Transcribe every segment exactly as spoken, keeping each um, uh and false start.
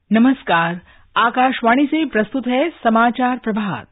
नमस्कार, आकाशवाणी से प्रस्तुत है समाचार प्रभात।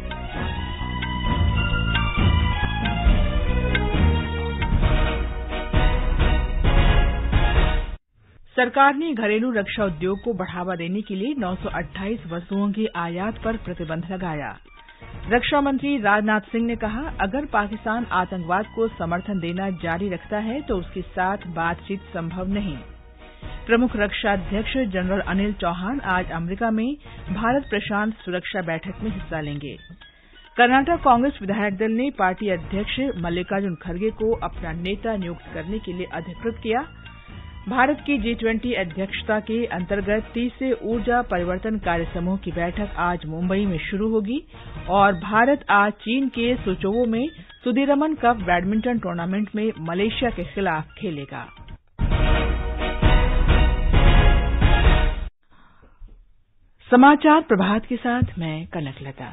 सरकार ने घरेलू रक्षा उद्योग को बढ़ावा देने के लिए नौ सौ अट्ठाईस वस्तुओं की आयात पर प्रतिबंध लगाया। रक्षा मंत्री राजनाथ सिंह ने कहा, अगर पाकिस्तान आतंकवाद को समर्थन देना जारी रखता है तो उसके साथ बातचीत संभव नहीं। प्रमुख रक्षा अध्यक्ष जनरल अनिल चौहान आज अमेरिका में भारत प्रशांत सुरक्षा बैठक में हिस्सा लेंगे। कर्नाटक कांग्रेस विधायक दल ने पार्टी अध्यक्ष मल्लिकार्जुन खड़गे को अपना नेता नियुक्त करने के लिए अधिकृत किया। भारत की जी ट्वेंटी अध्यक्षता के अंतर्गत तीसरे ऊर्जा परिवर्तन कार्य समूह की बैठक आज मुंबई में शुरू होगी और भारत आज चीन के सुचोवो में सुदीरमन कप बैडमिंटन टूर्नामेंट में मलेशिया के खिलाफ खेलेगा। समाचार प्रभात के साथ मैं कनकलता।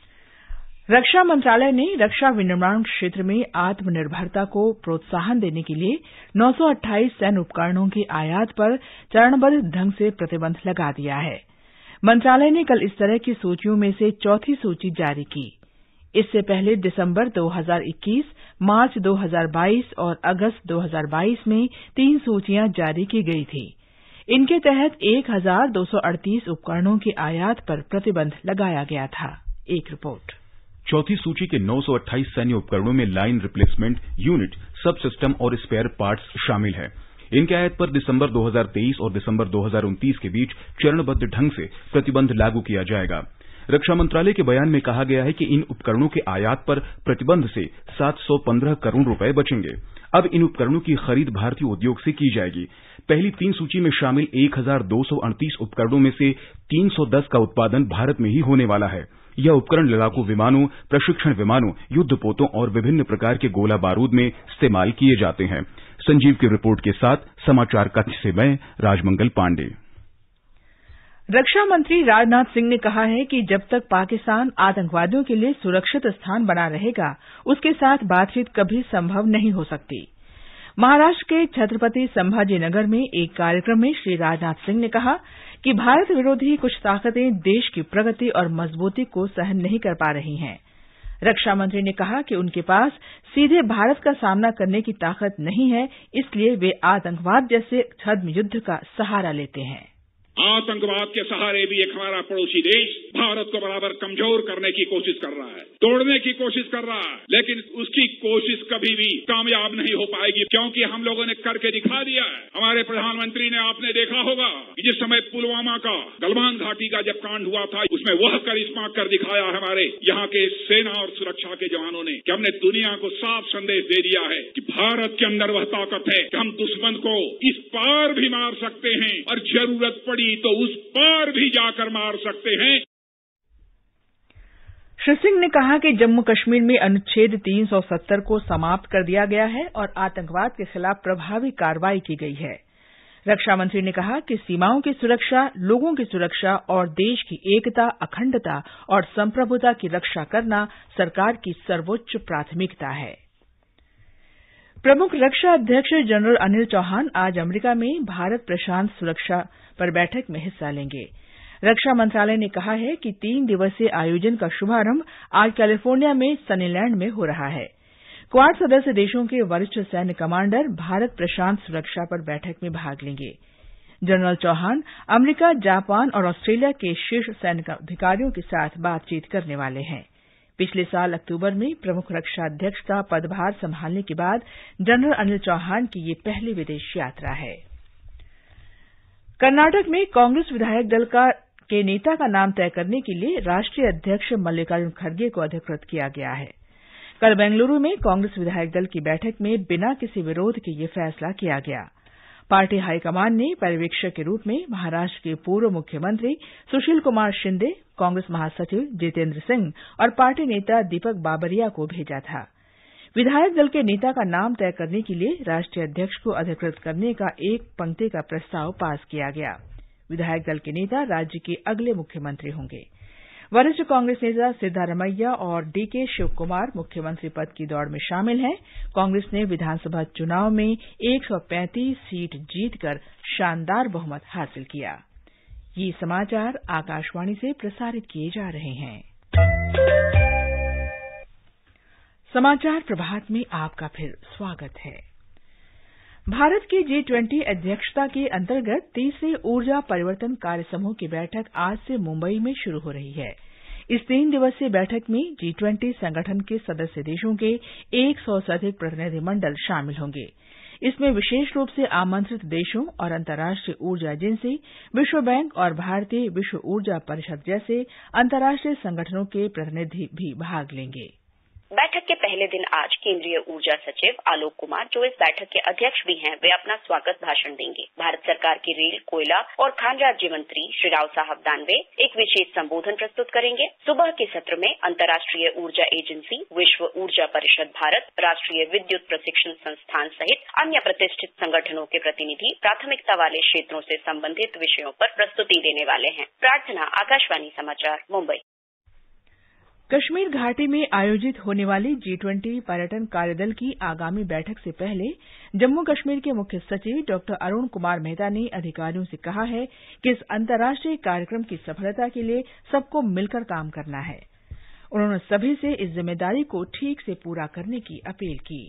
रक्षा मंत्रालय ने रक्षा विनिर्माण क्षेत्र में आत्मनिर्भरता को प्रोत्साहन देने के लिए नौ सौ अट्ठाईस सैन्य उपकरणों की आयात पर चरणबद्ध ढंग से प्रतिबंध लगा दिया है। मंत्रालय ने कल इस तरह की सूचियों में से चौथी सूची जारी की। इससे पहले दिसंबर दो हज़ार इक्कीस, मार्च दो हज़ार बाईस और अगस्त दो हज़ार बाईस में तीन सूचियां जारी की गई थी। इनके तहत एक हजार दो सौ अड़तीस उपकरणों की आयात पर प्रतिबंध लगाया गया था। एक रिपोर्ट। चौथी सूची के नौ सौ अट्ठाईस सैन्य उपकरणों में line replacement unit, subsystem और स्पेयर पार्ट्स शामिल हैं। इनके आयात पर दिसंबर दो हज़ार तेईस और दिसंबर दो हज़ार उनतीस के बीच चरणबद्ध ढंग से प्रतिबंध लागू किया जाएगा। रक्षा मंत्रालय के बयान में कहा गया है कि इन उपकरणों के आयात पर प्रतिबंध से सात सौ पंद्रह करोड़ रुपए बचेंगे। अब इन उपकरणों की खरीद भारतीय उद्योग से की जाएगी। पहली तीन सूची में शामिल एक हजार दो सौ अड़तीस उपकरणों में से तीन सौ दस का उत्पादन भारत में ही होने वाला है। यह उपकरण लड़ाकू विमानों, प्रशिक्षण विमानों, युद्धपोतों और विभिन्न प्रकार के गोला बारूद में इस्तेमाल किए जाते हैं। संजीव की रिपोर्ट के साथ समाचार कक्ष से मैं राजमंगल पांडे। रक्षा मंत्री राजनाथ सिंह ने कहा है कि जब तक पाकिस्तान आतंकवादियों के लिए सुरक्षित स्थान बना रहेगा, उसके साथ बातचीत कभी संभव नहीं हो सकती। महाराष्ट्र के छत्रपति संभाजीनगर में एक कार्यक्रम में श्री राजनाथ सिंह ने कहा कि भारत विरोधी कुछ ताकतें देश की प्रगति और मजबूती को सहन नहीं कर पा रही हैं। रक्षा मंत्री ने कहा कि उनके पास सीधे भारत का सामना करने की ताकत नहीं है, इसलिए वे आतंकवाद जैसे छद्म युद्ध का सहारा लेते हैं। आतंकवाद के सहारे भी एक हमारा पड़ोसी देश भारत को बराबर कमजोर करने की कोशिश कर रहा है, तोड़ने की कोशिश कर रहा है, लेकिन उसकी कोशिश कभी भी कामयाब नहीं हो पाएगी, क्योंकि हम लोगों ने करके दिखा दिया है। हमारे प्रधानमंत्री ने, आपने देखा होगा कि जिस समय पुलवामा का, गलवान घाटी का जब कांड हुआ था, उसमें वह करिश्मा कर दिखाया हमारे यहाँ के सेना और सुरक्षा के जवानों ने, कि हमने दुनिया को साफ संदेश दे दिया है कि भारत के अंदर वह ताकत है कि हम दुश्मन को इस पार भी मार सकते हैं और जरूरत पड़ी तो उस पार भी जाकर मार सकते हैं। श्री सिंह ने कहा कि जम्मू कश्मीर में अनुच्छेद तीन सौ सत्तर को समाप्त कर दिया गया है और आतंकवाद के खिलाफ प्रभावी कार्रवाई की गई है। रक्षा मंत्री ने कहा कि सीमाओं की सुरक्षा, लोगों की सुरक्षा और देश की एकता, अखंडता और संप्रभुता की रक्षा करना सरकार की सर्वोच्च प्राथमिकता है। प्रमुख रक्षा अध्यक्ष जनरल अनिल चौहान आज अमेरिका में भारत प्रशांत सुरक्षा पर बैठक में हिस्सा लेंगे। रक्षा मंत्रालय ने कहा है कि तीन दिवसीय आयोजन का शुभारंभ आज कैलिफोर्निया में सनीलैंड में हो रहा है। क्वाड सदस्य देशों के वरिष्ठ सैन्य कमांडर भारत प्रशांत सुरक्षा पर बैठक में भाग लेंगे। जनरल चौहान अमेरिका, जापान और ऑस्ट्रेलिया के शीर्ष सैन्य अधिकारियों के साथ बातचीत करने वाले हैं। पिछले साल अक्टूबर में प्रमुख रक्षा अध्यक्ष का पदभार संभालने के बाद जनरल अनिल चौहान की ये पहली विदेश यात्रा है। कर्नाटक में कांग्रेस विधायक दल का के नेता का नाम तय करने के लिए राष्ट्रीय अध्यक्ष मल्लिकार्जुन खड़गे को अधिकृत किया गया है। कल बेंगलुरु में कांग्रेस विधायक दल की बैठक में बिना किसी विरोध के ये फैसला किया गया। पार्टी हाईकमान ने पर्यवेक्षक के रूप में महाराष्ट्र के पूर्व मुख्यमंत्री सुशील कुमार शिंदे, कांग्रेस महासचिव जितेंद्र सिंह और पार्टी नेता दीपक बाबरिया को भेजा था। विधायक दल के नेता का नाम तय करने के लिए राष्ट्रीय अध्यक्ष को अधिकृत करने का एक पंक्ति का प्रस्ताव पास किया गया। विधायक दल के नेता राज्य के अगले मुख्यमंत्री होंगे। वरिष्ठ कांग्रेस नेता सिद्धारमैया और डीके शिवकुमार मुख्यमंत्री पद की दौड़ में शामिल हैं। कांग्रेस ने विधानसभा चुनाव में एक सौ पैंतीस सीट जीतकर शानदार बहुमत हासिल किया। ये समाचार आकाशवाणी से प्रसारित किए जा रहे हैं। समाचार प्रभात में आपका फिर स्वागत है। भारत की जी ट्वेंटी अध्यक्षता के अंतर्गत तीसरे ऊर्जा परिवर्तन कार्य समूह की बैठक आज से मुंबई में शुरू हो रही है। इस तीन दिवसीय बैठक में जी ट्वेंटी संगठन के सदस्य देशों के एक सौ से अधिक प्रतिनिधिमंडल शामिल होंगे। इसमें विशेष रूप से आमंत्रित देशों और अंतर्राष्ट्रीय ऊर्जा एजेंसी, विश्व बैंक और भारतीय विश्व ऊर्जा परिषद जैसे अंतर्राष्ट्रीय संगठनों के प्रतिनिधि भी भाग लेंगे। बैठक के पहले दिन आज केंद्रीय ऊर्जा सचिव आलोक कुमार, जो इस बैठक के अध्यक्ष भी हैं, वे अपना स्वागत भाषण देंगे। भारत सरकार के रेल, कोयला और खान राज्य मंत्री श्री राव साहब दानवे एक विशेष संबोधन प्रस्तुत करेंगे। सुबह के सत्र में अंतर्राष्ट्रीय ऊर्जा एजेंसी, विश्व ऊर्जा परिषद भारत, राष्ट्रीय विद्युत प्रशिक्षण संस्थान सहित अन्य प्रतिष्ठित संगठनों के प्रतिनिधि प्राथमिकता वाले क्षेत्रों से संबंधित विषयों पर प्रस्तुति देने वाले हैं। प्रार्थना, आकाशवाणी समाचार, मुंबई। कश्मीर घाटी में आयोजित होने वाली जी ट्वेंटी पर्यटन कार्यदल की आगामी बैठक से पहले जम्मू कश्मीर के मुख्य सचिव डॉक्टर अरुण कुमार मेहता ने अधिकारियों से कहा है कि इस अंतर्राष्ट्रीय कार्यक्रम की सफलता के लिए सबको मिलकर काम करना है। उन्होंने सभी से इस जिम्मेदारी को ठीक से पूरा करने की अपील की।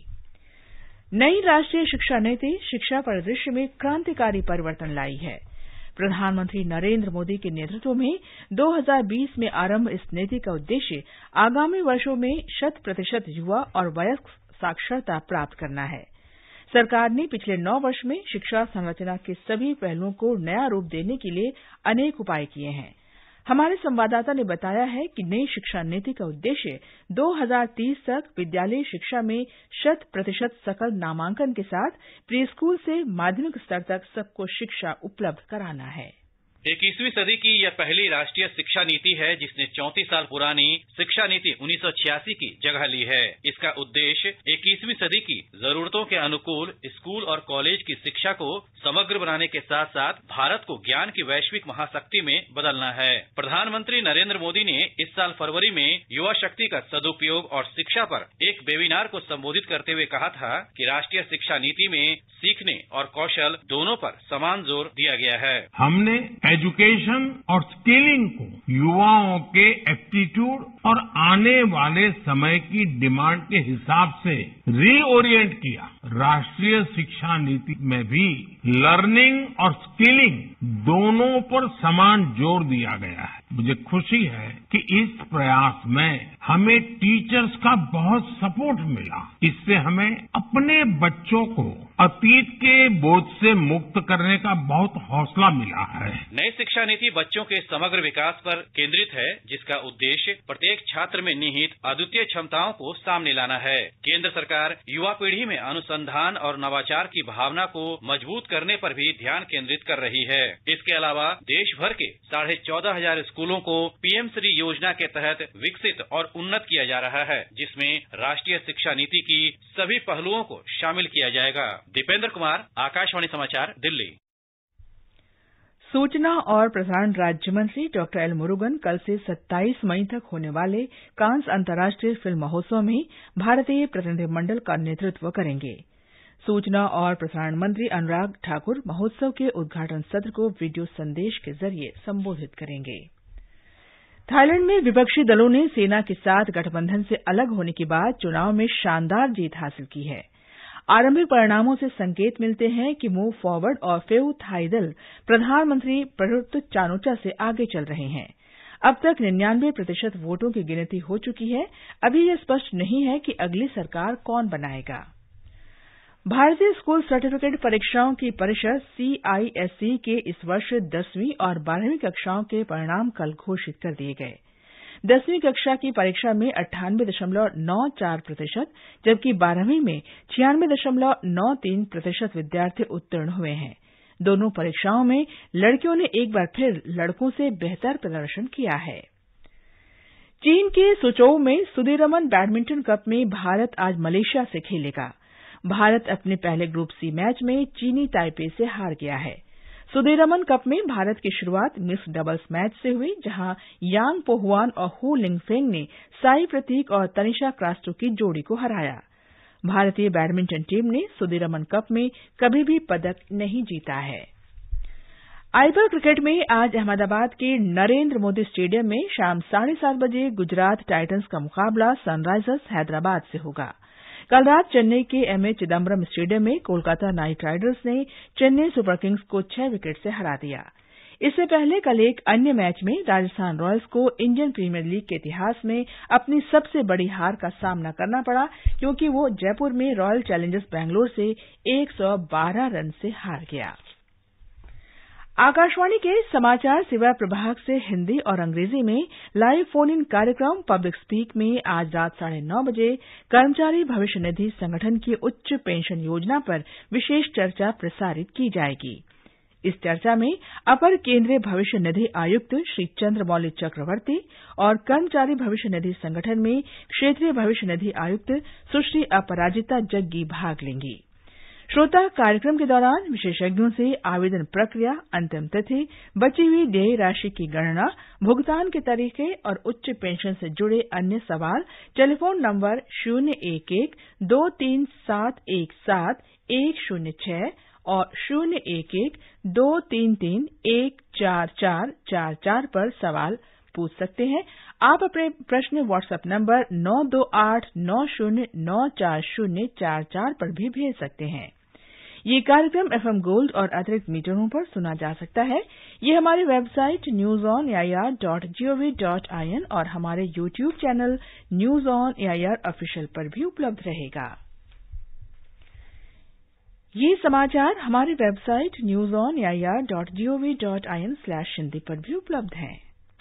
नई राष्ट्रीय शिक्षा नीति शिक्षा परिदृश्य में क्रांतिकारी परिवर्तन लाई है। प्रधानमंत्री नरेंद्र मोदी के नेतृत्व में दो हज़ार बीस में आरंभ इस नीति का उद्देश्य आगामी वर्षों में शत प्रतिशत युवा और वयस्क साक्षरता प्राप्त करना है। सरकार ने पिछले नौ वर्ष में शिक्षा संरचना के सभी पहलुओं को नया रूप देने के लिए अनेक उपाय किए हैं। हमारे संवाददाता ने बताया है कि नई शिक्षा नीति का उद्देश्य दो हज़ार तीस तक विद्यालयी शिक्षा में शत प्रतिशत सकल नामांकन के साथ प्री स्कूल से माध्यमिक स्तर तक सबको शिक्षा उपलब्ध कराना है। इक्कीसवीं सदी की यह पहली राष्ट्रीय शिक्षा नीति है जिसने चौंतीस साल पुरानी शिक्षा नीति उन्नीस सौ छियासी की जगह ली है। इसका उद्देश्य इक्कीसवीं सदी की जरूरतों के अनुकूल स्कूल और कॉलेज की शिक्षा को समग्र बनाने के साथ साथ भारत को ज्ञान की वैश्विक महाशक्ति में बदलना है। प्रधानमंत्री नरेंद्र मोदी ने इस साल फरवरी में युवा शक्ति का सदुपयोग और शिक्षा पर एक वेबिनार को संबोधित करते हुए कहा था कि राष्ट्रीय शिक्षा नीति में सीखने और कौशल दोनों पर समान जोर दिया गया है। हमने एजुकेशन और स्किलिंग को युवाओं के एप्टीट्यूड और आने वाले समय की डिमांड के हिसाब से रीओरिएंट किया। राष्ट्रीय शिक्षा नीति में भी लर्निंग और स्किलिंग दोनों पर समान जोर दिया गया है। मुझे खुशी है कि इस प्रयास में हमें टीचर्स का बहुत सपोर्ट मिला। इससे हमें अपने बच्चों को अतीत के बोझ से मुक्त करने का बहुत हौसला मिला है। नई शिक्षा नीति बच्चों के समग्र विकास पर केंद्रित है, जिसका उद्देश्य प्रत्येक छात्र में निहित अद्वितीय क्षमताओं को सामने लाना है। केंद्र सरकार युवा पीढ़ी में अनुसंधान और नवाचार की भावना को मजबूत करने पर भी ध्यान केंद्रित कर रही है। इसके अलावा देश भर के साढ़े चौदह हजार स्कूलों को पीएम श्री योजना के तहत विकसित और उन्नत किया जा रहा है, जिसमें राष्ट्रीय शिक्षा नीति की सभी पहलुओं को शामिल किया जाएगा। दीपेंद्र कुमार, आकाशवाणी समाचार, दिल्ली। सूचना और प्रसारण राज्य मंत्री डॉक्टर एल मुरुगन कल से सत्ताईस मई तक होने वाले कांस अंतर्राष्ट्रीय फिल्म महोत्सव में भारतीय प्रतिनिधिमंडल का नेतृत्व करेंगे। सूचना और प्रसारण मंत्री अनुराग ठाकुर महोत्सव के उद्घाटन सत्र को वीडियो संदेश के जरिए संबोधित करेंगे। थाईलैंड में विपक्षी दलों ने सेना के साथ गठबंधन से अलग होने के बाद चुनाव में शानदार जीत हासिल की है। आरंभिक परिणामों से संकेत मिलते हैं कि मूव फॉरवर्ड और फेउ थाई दल प्रधानमंत्री प्रयुक्त चानोचा से आगे चल रहे हैं। अब तक निन्यानवे प्रतिशत वोटों की गिनती हो चुकी है। अभी यह स्पष्ट नहीं है कि अगली सरकार कौन बनाएगा। भारतीय स्कूल सर्टिफिकेट परीक्षाओं की परिषद सीआईएसई के इस वर्ष दसवीं और बारहवीं कक्षाओं के परिणाम कल घोषित कर दिए गए। दसवीं कक्षा की परीक्षा में अट्ठानवे दशमलव नौ चार प्रतिशत जबकि बारहवीं में छियानवे दशमलव नौ तीन प्रतिशत विद्यार्थी उत्तीर्ण हुए हैं। दोनों परीक्षाओं में लड़कियों ने एक बार फिर लड़कों से बेहतर प्रदर्शन किया है। चीन के सुचोउ में सुदीरमन बैडमिंटन कप में भारत आज मलेशिया से खेलेगा। भारत अपने पहले ग्रुप सी मैच में चीनी ताइपे से हार गया है। सुदीरमन कप में भारत की शुरुआत मिक्स्ड डबल्स मैच से हुई, जहां यांग पोहुआन और हु लिंगफेंग ने साई प्रतीक और तनिषा क्रास्टो की जोड़ी को हराया। भारतीय बैडमिंटन टीम ने सुदीरमन कप में कभी भी पदक नहीं जीता है। आईपीएल क्रिकेट में आज अहमदाबाद के नरेंद्र मोदी स्टेडियम में शाम साढ़े सात बजे गुजरात टाइटंस का मुकाबला सनराइजर्स हैदराबाद से होगा। कल रात चेन्नई के एमए चिदम्बरम स्टेडियम में कोलकाता नाइट राइडर्स ने चेन्नई सुपर किंग्स को छह विकेट से हरा दिया। इससे पहले कल एक अन्य मैच में राजस्थान रॉयल्स को इंडियन प्रीमियर लीग के इतिहास में अपनी सबसे बड़ी हार का सामना करना पड़ा, क्योंकि वो जयपुर में रॉयल चैलेंजर्स बैंगलोर से एक सौ बारह रन से हार गया। आकाशवाणी के समाचार सेवा प्रभाग से हिंदी और अंग्रेजी में लाइव फोन इन कार्यक्रम पब्लिक स्पीक में आज रात साढ़े नौ बजे कर्मचारी भविष्य निधि संगठन की उच्च पेंशन योजना पर विशेष चर्चा प्रसारित की जाएगी। इस चर्चा में अपर केंद्रीय भविष्य निधि आयुक्त श्री चंद्रमौली चक्रवर्ती और कर्मचारी भविष्य निधि संगठन में क्षेत्रीय भविष्य निधि आयुक्त सुश्री अपराजिता जग्गी भाग लेंगी। श्रोता कार्यक्रम के दौरान विशेषज्ञों से आवेदन प्रक्रिया, अंतिम तिथि, बची हुई देय राशि की गणना, भुगतान के तरीके और उच्च पेंशन से जुड़े अन्य सवाल टेलीफोन नंबर शून्य एक एक दो तीन सात एक सात एक शून्य छह और शून्य एक एक दो तीन तीन एक चार चार चार चार पर सवाल पूछ सकते हैं। आप अपने प्रश्न व्हाट्सएप नंबर नौ दो आठ नौ शून्य नौ चार शून्य चार चार पर भी भेज सकते हैं। ये कार्यक्रम एफएम गोल्ड और अतिरिक्त मीटरों पर सुना जा सकता है। ये हमारी website news on AIR dot GOV dot IN और हमारे YouTube channel news on AIR official पर भी उपलब्ध रहेगा। ये समाचार हमारी website news on AIR dot GOV dot IN slash Hindi पर भी उपलब्ध हैं।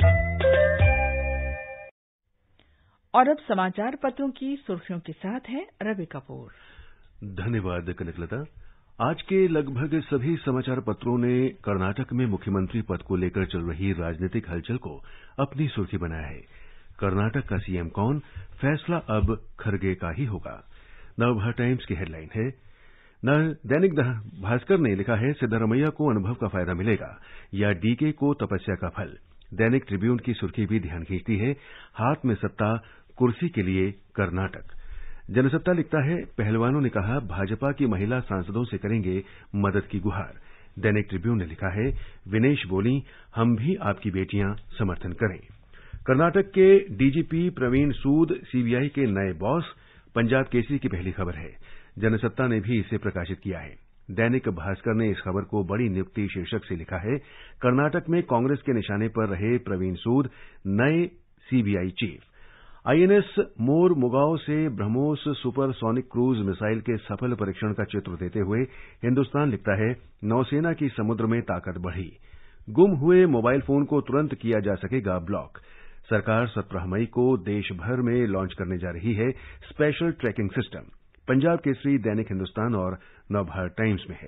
और अब समाचार पत्रों की सुर्खियों के साथ है रवि कपूर। धन्यवाद कनकलता। आज के लगभग सभी समाचार पत्रों ने कर्नाटक में मुख्यमंत्री पद को लेकर चल रही राजनीतिक हलचल को अपनी सुर्खी बनाया है। कर्नाटक का सीएम कौन, फैसला अब खरगे का ही होगा। नवभारत टाइम्स की हेडलाइन है। दैनिक भास्कर ने लिखा है, सिद्धारमैया को अनुभव का फायदा मिलेगा या डीके को तपस्या का फल। दैनिक ट्रिब्यून की सुर्खी भी ध्यान खींचती है, हाथ में सत्ता, कुर्सी के लिए कर्नाटक। जनसत्ता लिखता है, पहलवानों ने कहा भाजपा की महिला सांसदों से करेंगे मदद की गुहार। दैनिक ट्रिब्यून ने लिखा है, विनेश बोली, हम भी आपकी बेटियां समर्थन करें। कर्नाटक के डीजीपी प्रवीण सूद सीबीआई के नए बॉस, पंजाब केसरी की पहली खबर है। जनसत्ता ने भी इसे प्रकाशित किया है। दैनिक भास्कर ने इस खबर को बड़ी नियुक्ति शीर्षक से लिखा है, कर्नाटक में कांग्रेस के निशाने पर रहे प्रवीण सूद नए CBI chief. INS Mormugao से ब्रह्मोस सुपरसोनिक क्रूज मिसाइल के सफल परीक्षण का चित्र देते हुए हिंदुस्तान लिखता है, नौसेना की समुद्र में ताकत बढ़ी। गुम हुए मोबाइल फोन को तुरंत किया जा सकेगा ब्लॉक। सरकार सत्रह मई को देश भर में लॉन्च करने जा रही है special tracking system. Punjab Kesari, Dainik Hindustan और नवभारत टाइम्स में है।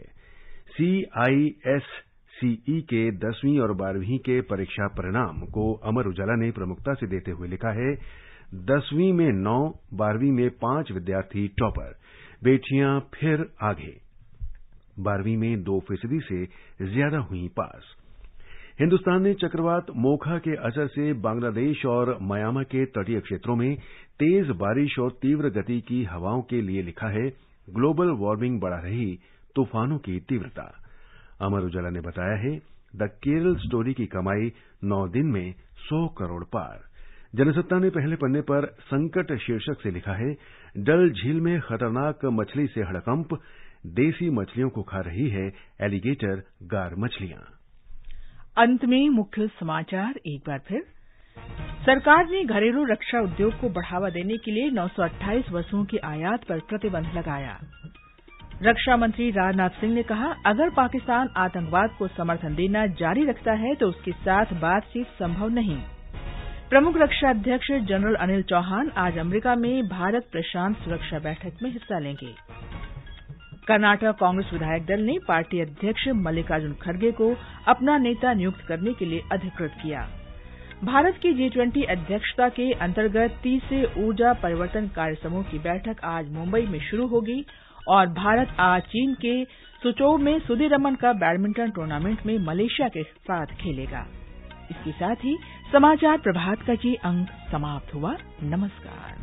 सीआईएससीई के दसवीं और बारहवीं के परीक्षा परिणाम को अमर उजाला ने प्रमुखता से देते हुए लिखा है, दसवीं में नौ, बारहवीं में पांच विद्यार्थी टॉपर, बेटियां फिर आगे। बारहवीं में दो फीसदी से ज्यादा हुई पास। हिंदुस्तान ने चक्रवात मोखा के असर से बांग्लादेश और म्यांमार के तटीय क्षेत्रों में तेज बारिश और तीव्र गति की हवाओं के लिए लिखा है, ग्लोबल वार्मिंग बढ़ा रही तूफानों की तीव्रता। अमर उजाला ने बताया है, द केरल स्टोरी की कमाई नौ दिन में सौ करोड़ पार। जनसत्ता ने पहले पन्ने पर संकट शीर्षक से लिखा है, डल झील में खतरनाक मछली से हड़कंप, देसी मछलियों को खा रही है एलिगेटर गार मछलियां। अंत में मुख्य समाचार एक बार फिर। सरकार ने घरेलू रक्षा उद्योग को बढ़ावा देने के लिए नौ सौ अट्ठाईस वस्तुओं की आयात पर प्रतिबंध लगाया। रक्षा मंत्री राजनाथ सिंह ने कहा, अगर पाकिस्तान आतंकवाद को समर्थन देना जारी रखता है तो उसके साथ बातचीत संभव नहीं। प्रमुख रक्षा अध्यक्ष जनरल अनिल चौहान आज अमेरिका में भारत प्रशांत सुरक्षा बैठक में हिस्सा लेंगे। कर्नाटक कांग्रेस विधायक दल ने पार्टी अध्यक्ष मल्लिकार्जुन खड़गे को अपना नेता नियुक्त करने के लिए अधिकृत किया। भारत की जी ट्वेंटी अध्यक्षता के अंतर्गत तीसरे ऊर्जा परिवर्तन कार्य समूह की बैठक आज मुंबई में शुरू होगी और भारत आज चीन के सुचोउ में सुदीरमन का बैडमिंटन टूर्नामेंट में मलेशिया के साथ खेलेगा। इसके साथ ही समाचार प्रभात का ये अंक समाप्त हुआ। नमस्कार।